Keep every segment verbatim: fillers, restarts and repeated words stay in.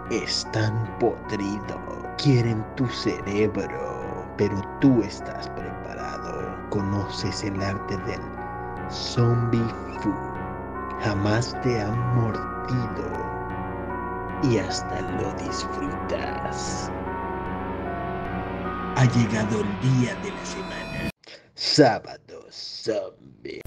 Están podridos. Quieren tu cerebro. Pero tú estás preparado. Conoces el arte del zombie food. Jamás te han mordido. Y hasta lo disfrutas. Ha llegado el día de la semana. Sábado Zombie.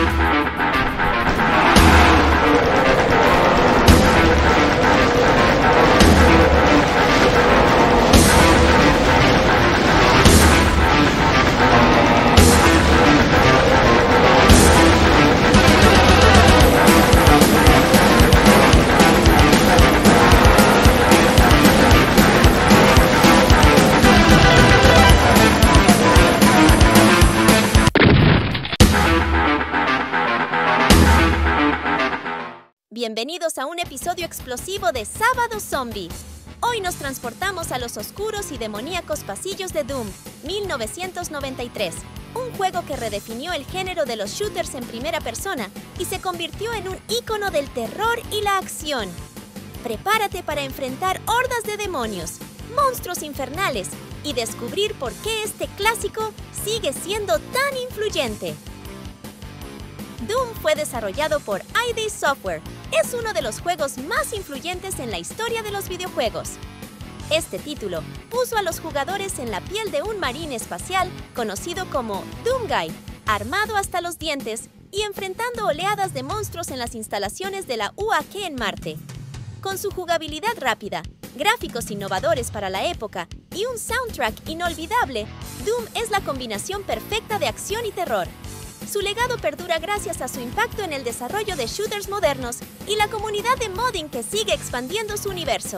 Bienvenidos a un episodio explosivo de Sábado Zombie. Hoy nos transportamos a los oscuros y demoníacos pasillos de Doom, mil novecientos noventa y tres, un juego que redefinió el género de los shooters en primera persona y se convirtió en un ícono del terror y la acción. Prepárate para enfrentar hordas de demonios, monstruos infernales y descubrir por qué este clásico sigue siendo tan influyente. Doom fue desarrollado por I D Software. Es uno de los juegos más influyentes en la historia de los videojuegos. Este título puso a los jugadores en la piel de un marín espacial conocido como Doom Guy, armado hasta los dientes y enfrentando oleadas de monstruos en las instalaciones de la U A K en Marte. Con su jugabilidad rápida, gráficos innovadores para la época y un soundtrack inolvidable, Doom es la combinación perfecta de acción y terror. Su legado perdura gracias a su impacto en el desarrollo de shooters modernos y la comunidad de modding que sigue expandiendo su universo.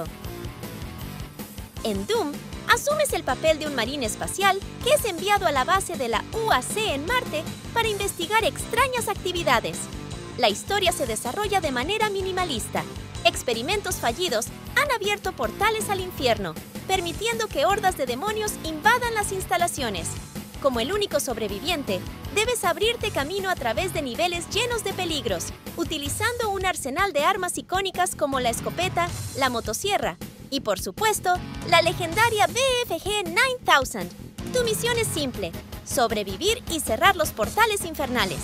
En Doom, asumes el papel de un marín espacial que es enviado a la base de la U A C en Marte para investigar extrañas actividades. La historia se desarrolla de manera minimalista. Experimentos fallidos han abierto portales al infierno, permitiendo que hordas de demonios invadan las instalaciones. Como el único sobreviviente, debes abrirte camino a través de niveles llenos de peligros, utilizando un arsenal de armas icónicas como la escopeta, la motosierra y, por supuesto, la legendaria B F G nueve mil. Tu misión es simple: sobrevivir y cerrar los portales infernales.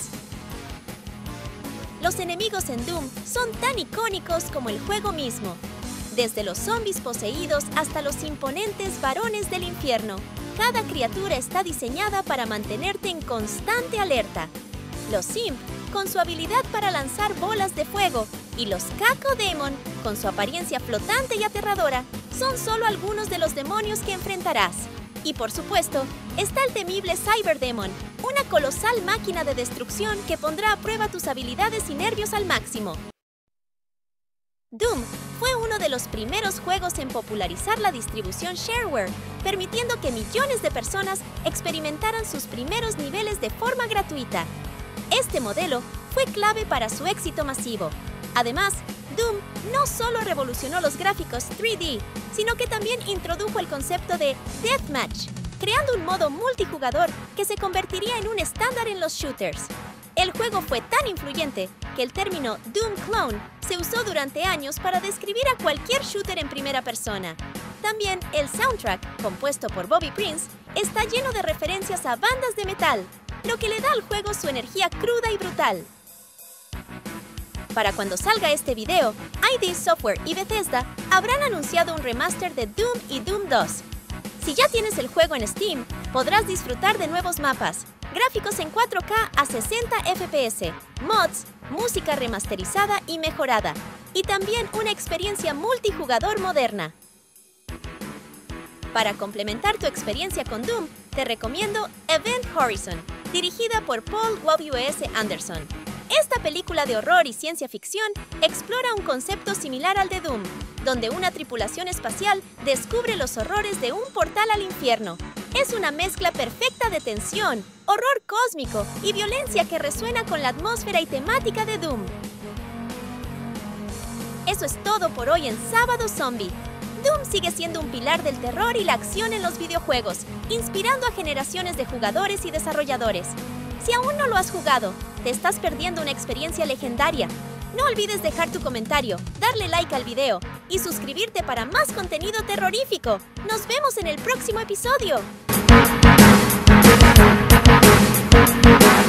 Los enemigos en Doom son tan icónicos como el juego mismo. Desde los zombies poseídos hasta los imponentes varones del infierno, cada criatura está diseñada para mantenerte en constante alerta. Los Imp, con su habilidad para lanzar bolas de fuego, y los Cacodemon, con su apariencia flotante y aterradora, son solo algunos de los demonios que enfrentarás. Y por supuesto, está el temible Cyberdemon, una colosal máquina de destrucción que pondrá a prueba tus habilidades y nervios al máximo. Doom fue uno de los primeros juegos en popularizar la distribución shareware, permitiendo que millones de personas experimentaran sus primeros niveles de forma gratuita. Este modelo fue clave para su éxito masivo. Además, Doom no solo revolucionó los gráficos tres D, sino que también introdujo el concepto de Deathmatch, creando un modo multijugador que se convertiría en un estándar en los shooters. El juego fue tan influyente que el término Doom Clone se usó durante años para describir a cualquier shooter en primera persona. También el soundtrack, compuesto por Bobby Prince, está lleno de referencias a bandas de metal, lo que le da al juego su energía cruda y brutal. Para cuando salga este video, I D Software y Bethesda habrán anunciado un remaster de Doom y Doom dos. Si ya tienes el juego en Steam, podrás disfrutar de nuevos mapas, gráficos en cuatro K a sesenta F P S, mods, música remasterizada y mejorada, y también una experiencia multijugador moderna. Para complementar tu experiencia con Doom, te recomiendo Event Horizon, dirigida por Paul W S Anderson. Esta película de horror y ciencia ficción explora un concepto similar al de Doom, donde una tripulación espacial descubre los horrores de un portal al infierno. Es una mezcla perfecta de tensión, horror cósmico y violencia que resuena con la atmósfera y temática de Doom. Eso es todo por hoy en Sábado Zombie. Doom sigue siendo un pilar del terror y la acción en los videojuegos, inspirando a generaciones de jugadores y desarrolladores. Si aún no lo has jugado, te estás perdiendo una experiencia legendaria. No olvides dejar tu comentario, darle like al video y suscribirte para más contenido terrorífico. ¡Nos vemos en el próximo episodio!